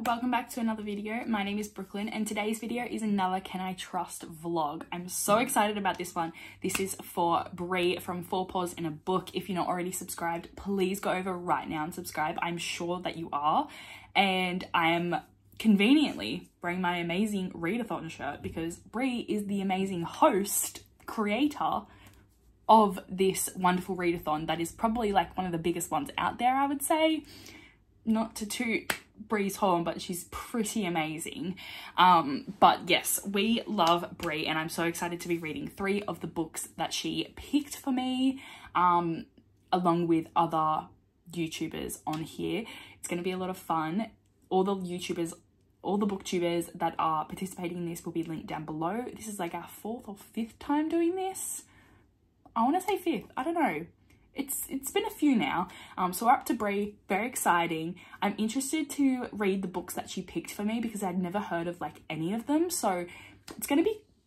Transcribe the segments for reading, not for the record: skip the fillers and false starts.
welcome back to another video. My name is Brooklyn and today's video is another Can I Trust vlog. I'm so excited about this one. This is for Brie from 4 Paws in a Book. If you're not already subscribed, please go over right now and subscribe. I'm sure that you are. And I am conveniently wearing my amazing readathon shirt because Brie is the amazing host, creator of this wonderful readathon that is probably like one of the biggest ones out there, I would say. Not to toot Brie's horn, but she's pretty amazing. But yes, we love Brie and I'm so excited to be reading 3 of the books that she picked for me, along with other YouTubers on here. It's going to be a lot of fun. All the booktubers that are participating in this will be linked down below. This is like our 4th or 5th time doing this. I want to say 5th. I don't know. It's been a few now. So we're up to Brie. Very exciting. I'm interested to read the books that she picked for me because I'd never heard of like any of them. So it's gonna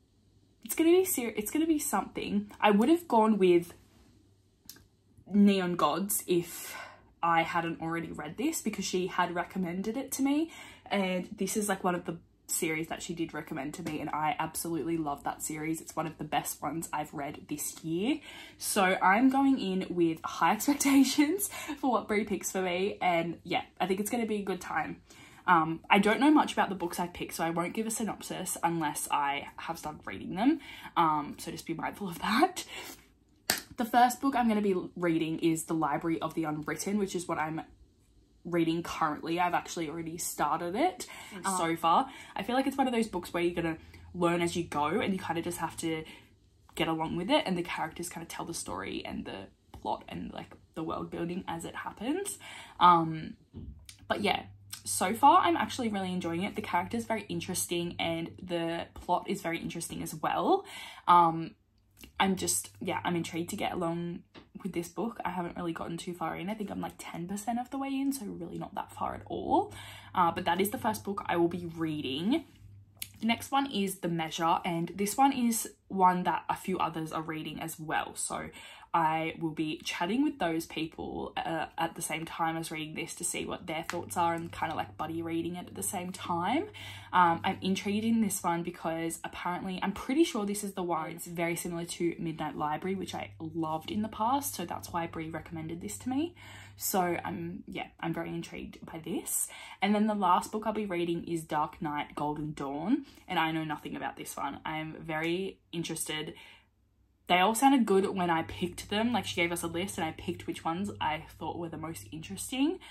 be something. I would have gone with Neon Gods if I hadn't already read this because she had recommended it to me, and this is like one of the series that she did recommend to me and I absolutely love that series. It's one of the best ones I've read this year. So I'm going in with high expectations for what Brie picks for me, and yeah, I think it's going to be a good time. I don't know much about the books I picked, so I won't give a synopsis unless I have started reading them. So just be mindful of that. The first book I'm going to be reading is The Library of the Unwritten, which is what I'm reading currently. I've actually already started it so far. I feel like it's one of those books where you're gonna learn as you go and you kind of just have to get along with it, and the characters kind of tell the story and the plot and like the world building as it happens. But yeah, so far I'm actually really enjoying it. The character's very interesting and the plot is very interesting as well. I'm intrigued to get along with this book. I haven't really gotten too far in. I think I'm like 10% of the way in, so really not that far at all. But that is the first book I will be reading. The next one is The Measure, and this one is one that a few others are reading as well. So I will be chatting with those people at the same time as reading this to see what their thoughts are and kind of like buddy reading it at the same time. I'm intrigued in this one because apparently I'm pretty sure this is the one. It's very similar to Midnight Library, which I loved in the past, so that's why Brie recommended this to me. So I'm very intrigued by this. And then the last book I'll be reading is Dark Knight Golden Dawn, and I know nothing about this one. I'm very interested. They all sounded good when I picked them. Like, she gave us a list and I picked which ones I thought were the most interesting.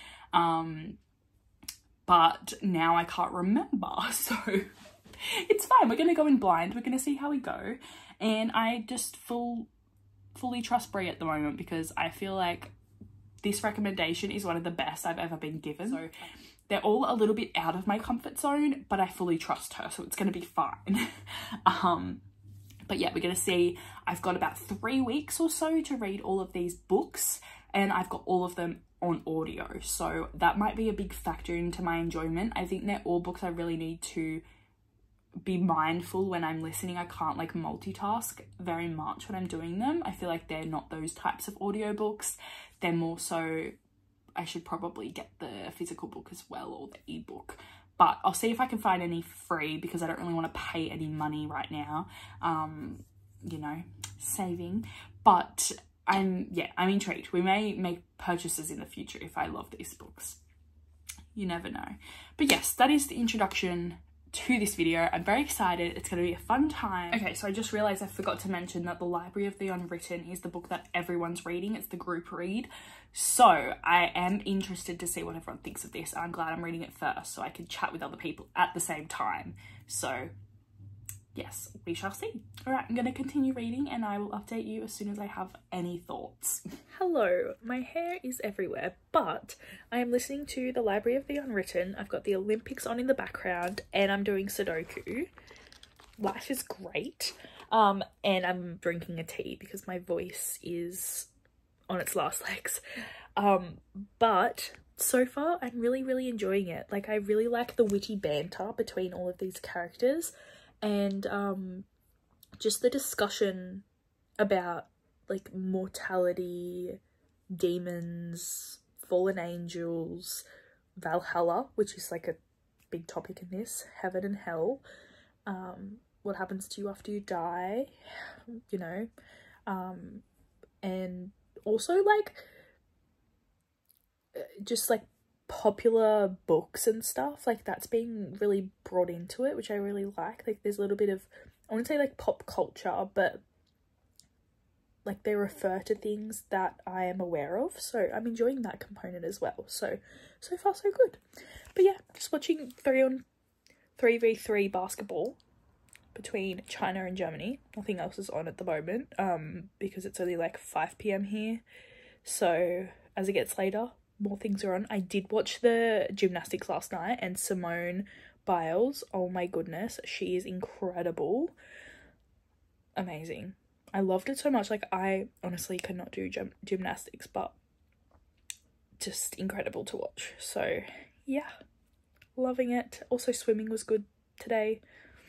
But now I can't remember, so it's fine. We're gonna go in blind. We're gonna see how we go. And I just fully trust Brie at the moment because I feel like this recommendation is one of the best I've ever been given. So they're all a little bit out of my comfort zone, but I fully trust her, so it's gonna be fine. But yeah, we're going to see. I've got about 3 weeks or so to read all of these books, and I've got all of them on audio. So that might be a big factor into my enjoyment. I think they're all books I really need to be mindful when I'm listening. I can't like multitask very much when I'm doing them. I feel like they're not those types of audiobooks. They're more so, I should probably get the physical book as well, or the ebook. But I'll see if I can find any free because I don't really want to pay any money right now. You know, saving. But I'm intrigued. We may make purchases in the future if I love these books. You never know. But yes, that is the introduction to this video. I'm very excited. It's going to be a fun time. Okay, so I just realized I forgot to mention that The Library of the Unwritten is the book that everyone's reading. It's the group read. So I am interested to see what everyone thinks of this. I'm glad I'm reading it first so I can chat with other people at the same time. So yes, we shall see. All right, I'm going to continue reading and I will update you as soon as I have any thoughts. Hello, my hair is everywhere, but I am listening to The Library of the Unwritten. I've got the Olympics on in the background and I'm doing Sudoku. Life is great. And I'm drinking a tea because my voice is on its last legs. But so far I'm really enjoying it. Like, I really like the witty banter between all of these characters, and just the discussion about like mortality, demons, fallen angels, Valhalla, which is like a big topic in this, heaven and hell, what happens to you after you die, you know, and also like just like popular books and stuff, like that's being really brought into it, which I really like there's a little bit of, I wouldn't say like pop culture, but like they refer to things that I am aware of, so I'm enjoying that component as well. So far so good. But yeah, just watching 3v3 basketball between China and Germany. Nothing else is on at the moment, because it's only like 5 p.m. here, so as it gets later, more things are on. I did watch the gymnastics last night, and Simone Biles, oh my goodness, she is incredible. Amazing. I loved it so much. Like, I honestly could not do gymnastics, but just incredible to watch. So yeah, loving it. Also swimming was good today.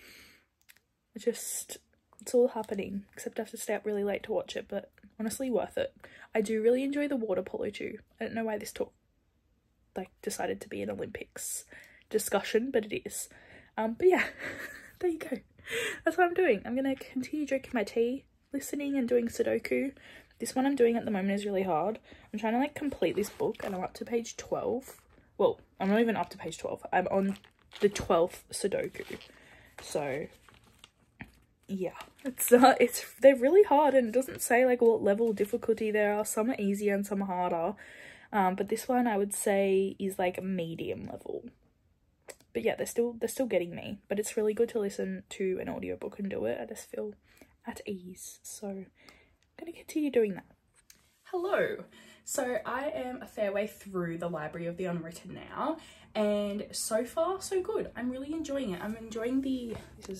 It's all happening, except I have to stay up really late to watch it, but honestly worth it. I do really enjoy the water polo too. I don't know why this decided to be an Olympics discussion, but it is. But yeah, there you go. That's what I'm doing. I'm gonna continue drinking my tea, listening and doing Sudoku. This one I'm doing at the moment is really hard. I'm trying to like complete this book, and I'm up to page 12. Well, I'm not even up to page 12. I'm on the 12th Sudoku. So yeah, they're really hard, and it doesn't say like what level of difficulty there are. Some are easier and some are harder. But this one I would say is like medium level. But yeah, they're still getting me. But it's really good to listen to an audiobook and do it. I just feel at ease. So I'm gonna continue doing that. Hello. So I am a fair way through the Library of the Unwritten now, and so far so good. I'm really enjoying it. I'm enjoying the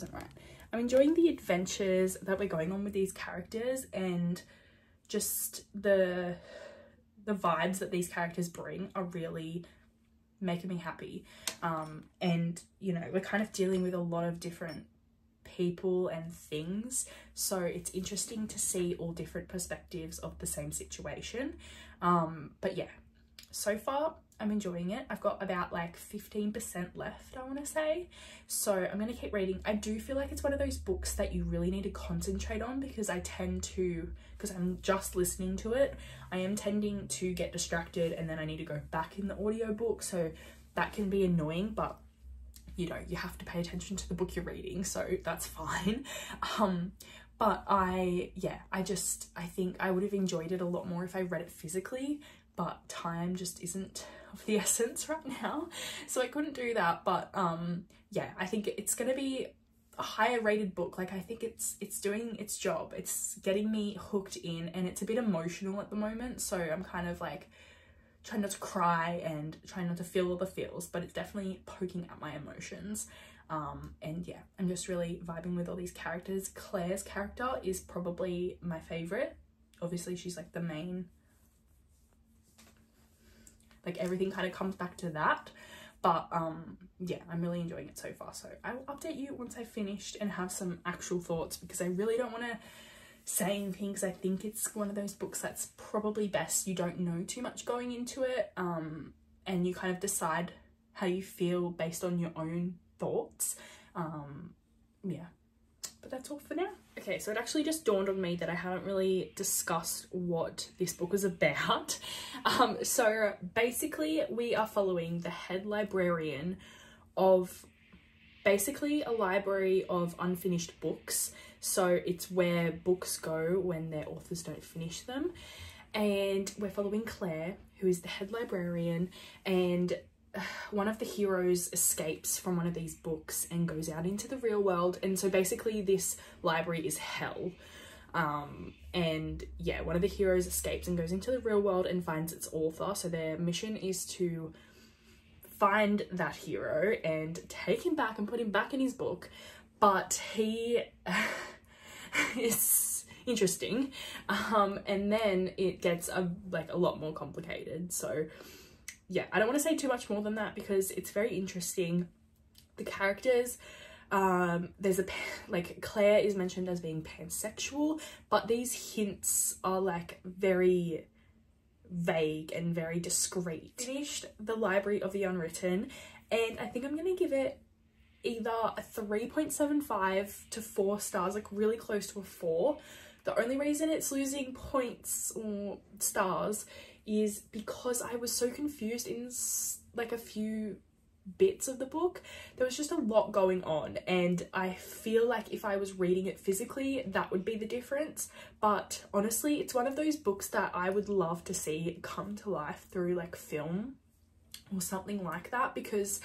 adventures that we're going on with these characters, and just the vibes that these characters bring are really making me happy. And you know, we're kind of dealing with a lot of different people and things, so it's interesting to see all different perspectives of the same situation. But yeah, so far I'm enjoying it. I've got about like 15% left, I want to say, so I'm going to keep reading. I do feel like it's one of those books that you really need to concentrate on, because because I'm just listening to it, I am tending to get distracted, and then I need to go back in the audiobook, so that can be annoying. But you know, you have to pay attention to the book you're reading, so that's fine. But I think I would have enjoyed it a lot more if I read it physically, but time just isn't of the essence right now, so I couldn't do that. But yeah, I think it's gonna be a higher rated book. Like, I think it's doing its job. It's getting me hooked in, and it's a bit emotional at the moment, so I'm kind of like trying not to cry and trying not to feel all the feels, but it's definitely poking at my emotions. And yeah, I'm just really vibing with all these characters. Claire's character is probably my favorite. Obviously she's like the main, like everything kind of comes back to that. But yeah, I'm really enjoying it so far, so I will update you once I've finished and have some actual thoughts, because I really don't want to say anything, because I think it's one of those books that's probably best you don't know too much going into it, and you kind of decide how you feel based on your own thoughts. Yeah, but that's all for now. Okay, so it actually just dawned on me that I haven't really discussed what this book is about. So basically we are following the head librarian of basically a library of unfinished books. So it's where books go when their authors don't finish them. And we're following Claire, who is the head librarian, and one of the heroes escapes from one of these books and goes out into the real world. And so basically this library is hell. And yeah, one of the heroes escapes and goes into the real world and finds its author. So their mission is to find that hero and take him back and put him back in his book. But he is interesting. And then it gets a lot more complicated. So yeah, I don't want to say too much more than that, because it's very interesting. The characters, there's Claire is mentioned as being pansexual, but these hints are like very vague and very discreet. Finished the Library of the Unwritten, and I think I'm gonna give it either a 3.75 to 4 stars, like really close to a 4. The only reason it's losing points or stars is because I was so confused in like a few bits of the book. There was just a lot going on, and I feel like if I was reading it physically, that would be the difference. But honestly, it's one of those books that I would love to see come to life through like film or something like that, because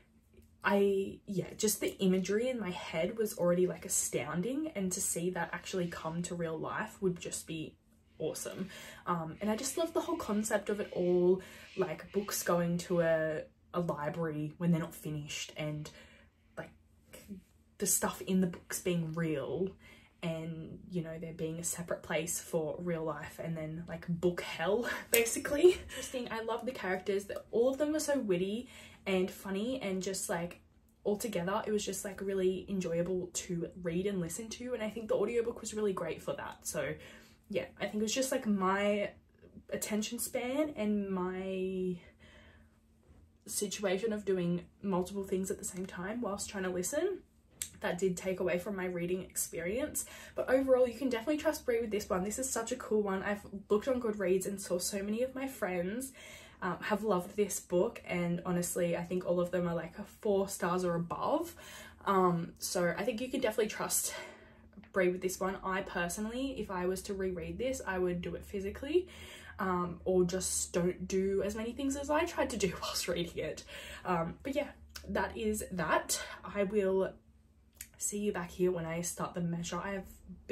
just the imagery in my head was already like astounding, and to see that actually come to real life would just be awesome. And I just love the whole concept of it all, like books going to a library when they're not finished, and like the stuff in the books being real, and you know, there being a separate place for real life and then like book hell basically. Interesting. I love the characters, that all of them were so witty and funny, and just like all together it was just like really enjoyable to read and listen to, and I think the audiobook was really great for that. So yeah, I think it was just like my attention span and my situation of doing multiple things at the same time whilst trying to listen that did take away from my reading experience. But overall, you can definitely trust Brie with this one. This is such a cool one. I've looked on Goodreads and saw so many of my friends have loved this book, and honestly I think all of them are like a 4 stars or above. So I think you can definitely trust Brie with this one. I personally, if I was to reread this, I would do it physically, or just don't do as many things as I tried to do whilst reading it. But yeah, that is that. I will see you back here when I start the measure. I've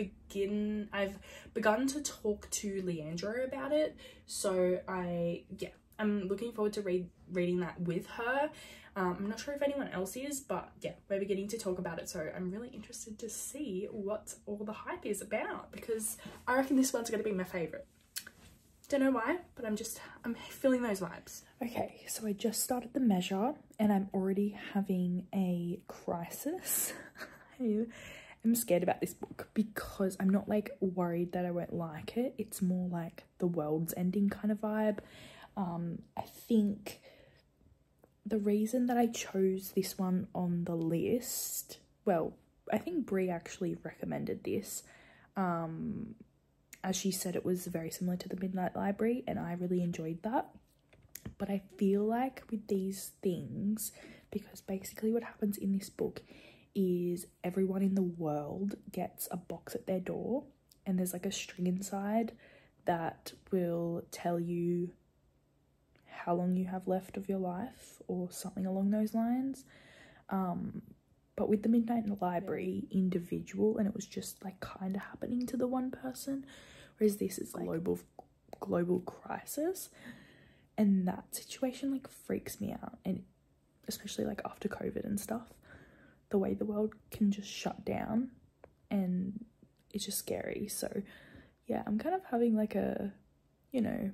begun to talk to Leandra about it, so I'm looking forward to reading that with her. I'm not sure if anyone else is, but yeah, we're beginning to talk about it, so I'm really interested to see what all the hype is about, because I reckon this one's going to be my favourite. Don't know why, but I'm feeling those vibes. Okay, so I just started the measure and I'm already having a crisis. I'm scared about this book because I'm not like worried that I won't like it. It's more like the world's ending kind of vibe. I think the reason that I chose this one on the list, well, I think Brie actually recommended this. As she said, it was very similar to the Midnight Library, and I really enjoyed that. But I feel like with these things, because basically what happens in this book is everyone in the world gets a box at their door, and there's like a string inside that will tell you how long you have left of your life or something along those lines. But with the Midnight Library, individual, and it was just like kind of happening to the one person, whereas this is like global crisis, and that situation like freaks me out. And especially like after COVID and stuff, the way the world can just shut down, and it's just scary. So yeah, I'm kind of having like a, you know,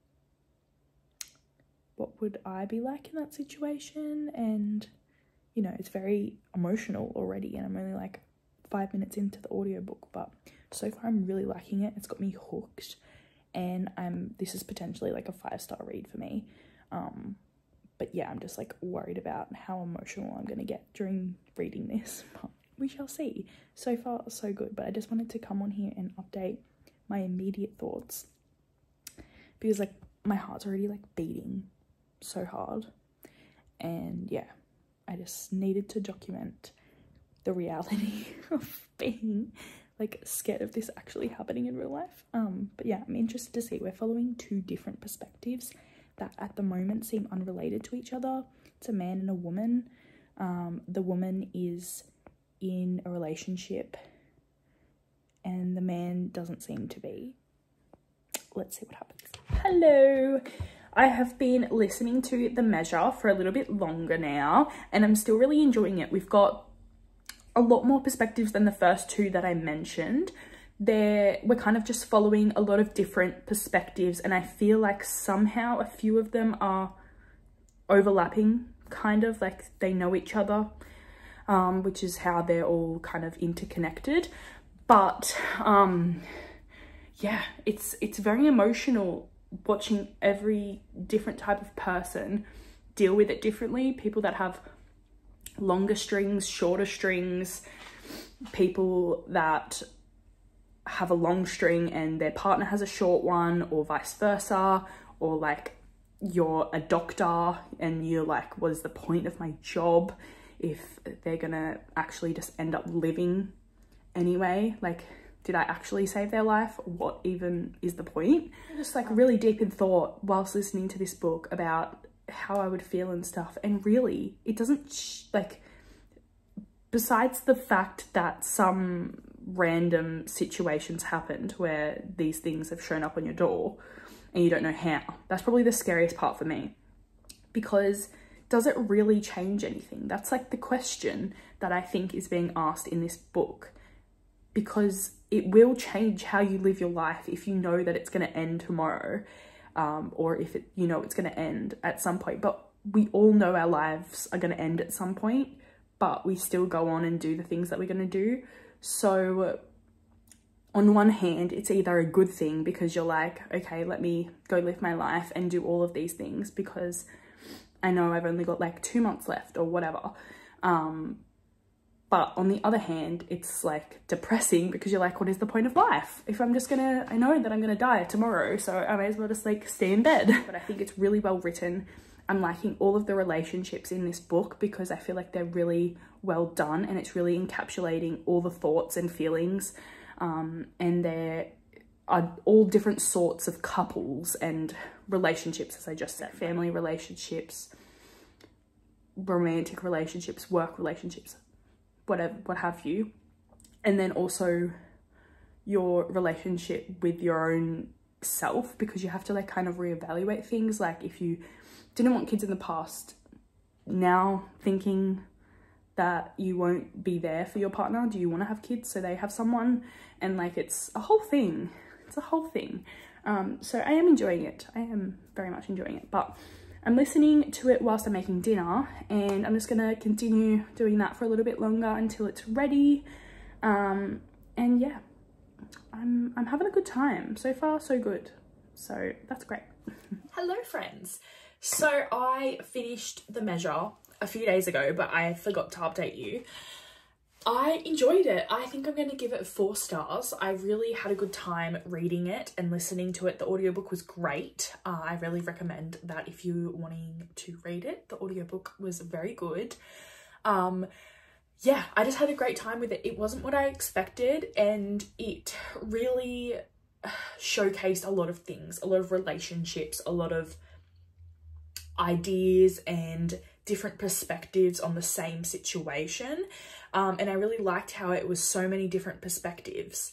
what would I be like in that situation? And you know, it's very emotional already, and I'm only like 5 minutes into the audiobook, but so far I'm really liking it. It's got me hooked, and this is potentially like a 5-star read for me. But yeah, I'm just like worried about how emotional I'm gonna get during reading this, but we shall see. So far so good, but I just wanted to come on here and update my immediate thoughts, because like my heart's already like beating so hard, and yeah, I just needed to document the reality of being like scared of this actually happening in real life. But yeah, I'm interested to see. We're following 2 different perspectives that at the moment seem unrelated to each other. It's a man and a woman. The woman is in a relationship and the man doesn't seem to be. Let's see what happens. Hello. I have been listening to The Measure for a little bit longer now, and I'm still really enjoying it. We've got a lot more perspectives than the first 2 that I mentioned. We're kind of just following a lot of different perspectives, and I feel like somehow a few of them are overlapping, kind of like they know each other, which is how they're all kind of interconnected. But yeah, it's very emotional watching every different type of person deal with it differently. People that have longer strings, shorter strings, people that have a long string and their partner has a short one, or vice versa, or like you're a doctor and you're like, what is the point of my job if they're gonna actually just end up living anyway? Like, did I actually save their life? What even is the point? Just like really deep in thought whilst listening to this book about how I would feel and stuff. And really, it doesn't like, besides the fact that some random situations happened where these things have shown up on your door and you don't know how, that's probably the scariest part for me, because does it really change anything? That's like the question that I think is being asked in this book, because it will change how you live your life if you know that it's going to end tomorrow, or if it, you know, it's going to end at some point. But we all know our lives are going to end at some point, but we still go on and do the things that we're going to do. So on one hand, it's either a good thing because you're like, okay, let me go live my life and do all of these things because I know I've only got like 2 months left or whatever. But on the other hand, it's like depressing because you're like, what is the point of life? If I'm just gonna, I know that I'm gonna die tomorrow, so I may as well just like stay in bed. But I think it's really well written. I'm liking all of the relationships in this book because I feel like they're really well done, and it's really encapsulating all the thoughts and feelings. And there are all different sorts of couples and relationships, as I just said, family relationships, romantic relationships, work relationships, whatever, what have you. And then also your relationship with your own self, because you have to like kind of reevaluate things. Like if you didn't want kids in the past, now thinking that you won't be there for your partner, do you want to have kids so they have someone? And like it's a whole thing. It's a whole thing. So I am enjoying it. I am very much enjoying it, but I'm listening to it whilst I'm making dinner, and I'm just gonna continue doing that for a little bit longer until it's ready. And yeah, I'm having a good time. So far, so good. So that's great. Hello friends. So I finished The Measure a few days ago, but I forgot to update you. I enjoyed it. I think I'm going to give it 4 stars. I really had a good time reading it and listening to it. The audiobook was great. I really recommend that if you're wanting to read it. The audiobook was very good. Yeah, I just had a great time with it. It wasn't what I expected, and it really showcased a lot of things, a lot of relationships, a lot of ideas and different perspectives on the same situation. And I really liked how it was so many different perspectives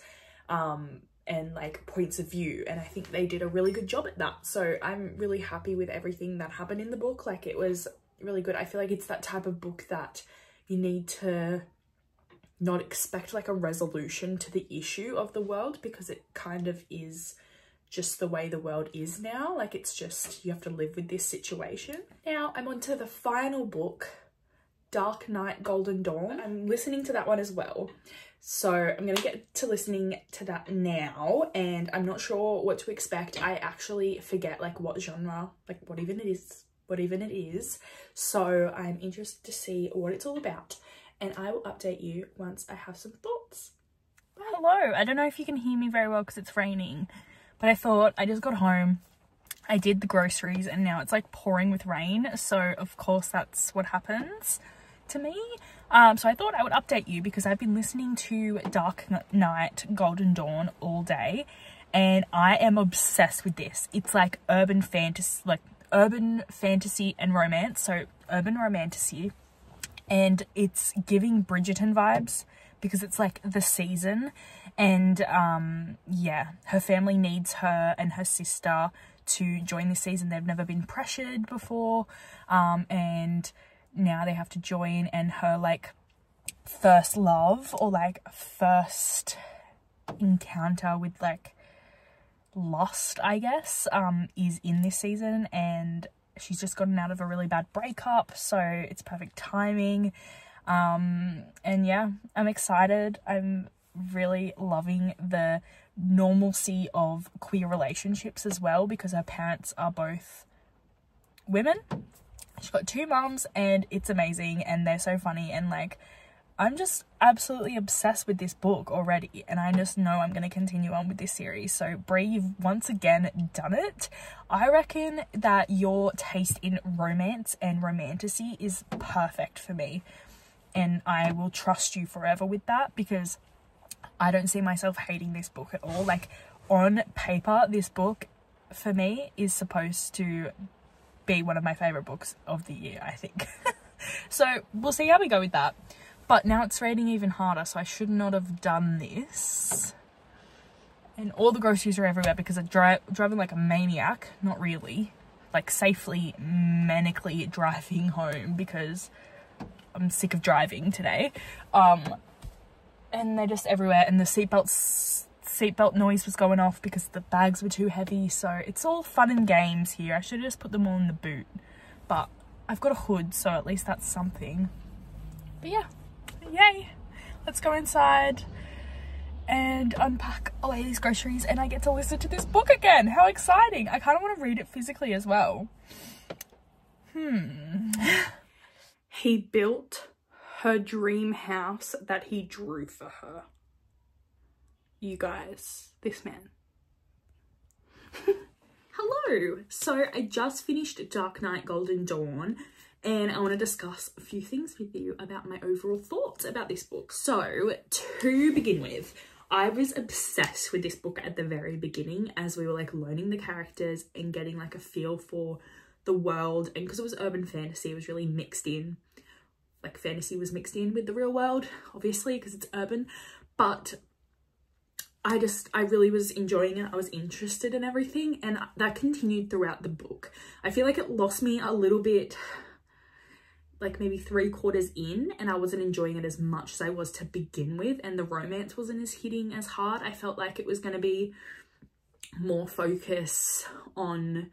and like points of view, and I think they did a really good job at that. So I'm really happy with everything that happened in the book. Like it was really good. I feel like it's that type of book that you need to not expect like a resolution to the issue of the world, because it kind of is just the way the world is now. Like it's just, you have to live with this situation. Now I'm on to the final book, Dark Knight Golden Dawn. I'm listening to that one as well. So I'm gonna get to listening to that now, and I'm not sure what to expect. I actually forget like what genre, like what even it is. So I'm interested to see what it's all about, and I will update you once I have some thoughts. Bye. Hello, I don't know if you can hear me very well because it's raining, but I thought, I just got home, I did the groceries, and now it's like pouring with rain. So of course that's what happens to me. So I thought I would update you because I've been listening to Dark Knight Golden Dawn all day, and I am obsessed with this. It's like urban fantasy and romance. So urban romantasy, and it's giving Bridgerton vibes because it's like the season, and yeah, her family needs her and her sister to join this season. They've never been pressured before, and now they have to join, and her like first love or like first encounter with like lust, I guess, is in this season, and she's just gotten out of a really bad breakup, so it's perfect timing. And yeah, I'm excited. I'm really loving the normalcy of queer relationships as well, because her parents are both women. She's got 2 mums and it's amazing and they're so funny, and like I'm just absolutely obsessed with this book already, and I just know I'm going to continue on with this series. So Brie, you've once again done it. I reckon that your taste in romance and romantasy is perfect for me, and I will trust you forever with that, because I don't see myself hating this book at all. Like, on paper, this book for me is supposed to be one of my favourite books of the year, I think. So we'll see how we go with that. But now it's raining even harder, so I should not have done this. And all the groceries are everywhere because I'm driving like a maniac. Not really. Like, safely, manically driving home because I'm sick of driving today. And they're just everywhere, and the seatbelt noise was going off because the bags were too heavy. So it's all fun and games here. I should have just put them all in the boot. But I've got a hood, so at least that's something. But yeah. Yay, let's go inside and unpack away these groceries, and I get to listen to this book again. How exciting. I kind of want to read it physically as well. He built her dream house that he drew for her. You guys, this man. Hello. So I just finished Dark Knight Golden Dawn, and I want to discuss a few things with you about my overall thoughts about this book. So, to begin with, I was obsessed with this book at the very beginning as we were like learning the characters and getting like a feel for the world. And because it was urban fantasy, it was really mixed in. Like, fantasy was mixed in with the real world, obviously, because it's urban. But I really was enjoying it. I was interested in everything, and that continued throughout the book. I feel like it lost me a little bit, like maybe 3/4 in, and I wasn't enjoying it as much as I was to begin with, and the romance wasn't as hitting as hard. I felt like it was going to be more focus on,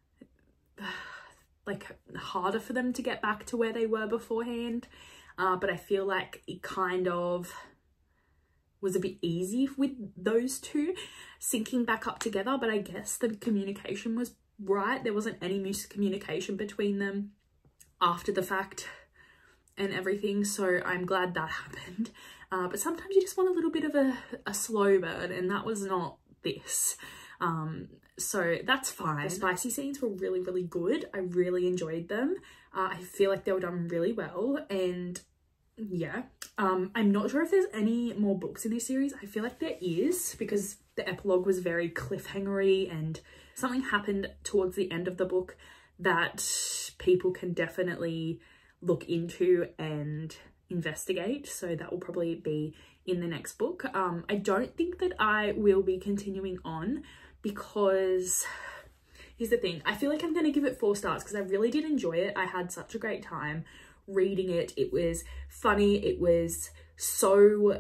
like, harder for them to get back to where they were beforehand, but I feel like it kind of was a bit easy with those two syncing back up together. But I guess the communication was right. There wasn't any miscommunication between them after the fact and everything, so I'm glad that happened. But sometimes you just want a little bit of a slow burn, and that was not this. So that's fine. The spicy scenes were really, really good. I really enjoyed them. I feel like they were done really well, and yeah. I'm not sure if there's any more books in this series. I feel like there is, because the epilogue was very cliffhangery, and something happened towards the end of the book that people can definitely look into and investigate. So that will probably be in the next book. I don't think that I will be continuing on, because here's the thing. I feel like I'm going to give it 4 stars because I really did enjoy it. I had such a great time reading it. It was funny. It was so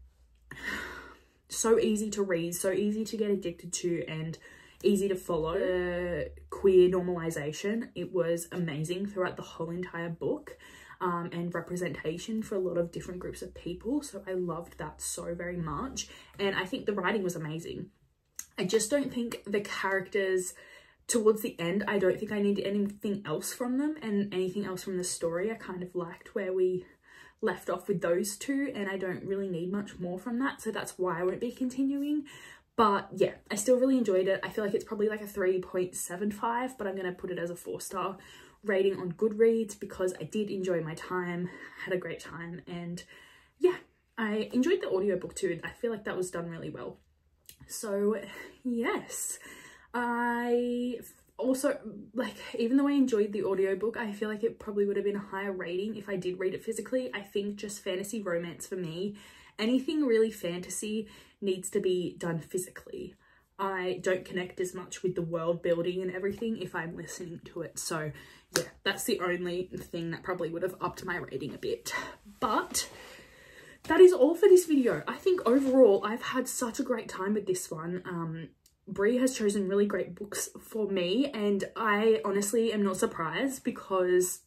easy to read, so easy to get addicted to, and easy to follow. Queer normalization, it was amazing throughout the whole entire book, and representation for a lot of different groups of people, so I loved that so very much. And I think the writing was amazing. I just don't think the characters towards the end, I don't think I needed anything else from them, and anything else from the story. I kind of liked where we left off with those two, and I don't really need much more from that, so that's why I won't be continuing. But yeah, I still really enjoyed it. I feel like it's probably like a 3.75, but I'm going to put it as a 4-star rating on Goodreads because I did enjoy my time, had a great time, and yeah, I enjoyed the audiobook too. I feel like that was done really well. So yes, I also, like, even though I enjoyed the audiobook, I feel like it probably would have been a higher rating if I did read it physically. I think just fantasy romance for me, anything really fantasy needs to be done physically. I don't connect as much with the world building and everything if I'm listening to it. So yeah, that's the only thing that probably would have upped my rating a bit. But that is all for this video. I think overall I've had such a great time with this one. Brie has chosen really great books for me, and I honestly am not surprised because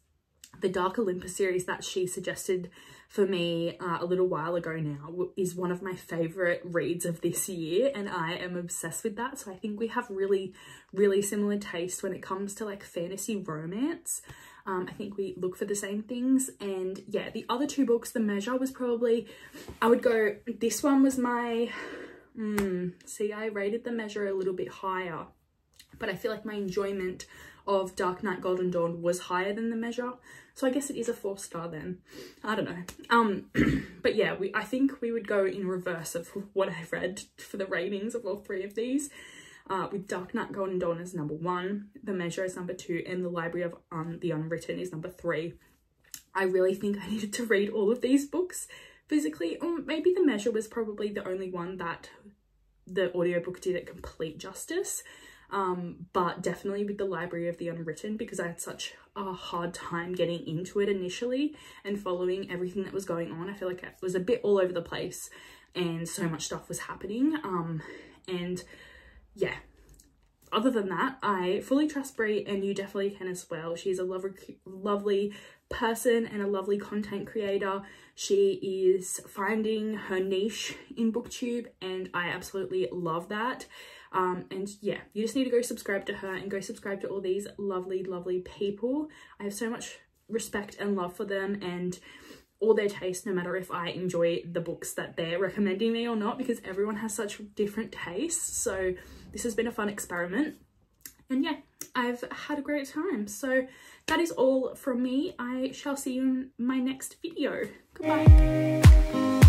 the Dark Olympus series that she suggested for me a little while ago now is one of my favorite reads of this year, and I am obsessed with that. So I think we have really similar taste when it comes to like fantasy romance. I think we look for the same things. And yeah, the other two books, The Measure was probably, I would go, this one was my, see, I rated The Measure a little bit higher, but I feel like my enjoyment of Dark Knight Golden Dawn was higher than The Measure. So I guess it is a 4-star then. I don't know. But yeah, I think we would go in reverse of what I've read for the ratings of all three of these. With Dark Knight Golden Dawn as number 1, The Measure is number 2, and The Library of the Unwritten is number 3. I really think I needed to read all of these books physically. Or maybe The Measure was probably the only one that the audiobook did it complete justice. But definitely with The Library of the Unwritten, because I had such a hard time getting into it initially and following everything that was going on. I feel like it was a bit all over the place and so much stuff was happening. And yeah, other than that, I fully trust Brie, and you definitely can as well. She's a lovely person and a lovely content creator. She is finding her niche in BookTube, and I absolutely love that. And yeah, you just need to go subscribe to her and go subscribe to all these lovely people. I have so much respect and love for them and all their taste, no matter if I enjoy the books that they're recommending me or not, because everyone has such different tastes. So this has been a fun experiment, and yeah, I've had a great time. So that is all from me. I shall see you in my next video. Goodbye.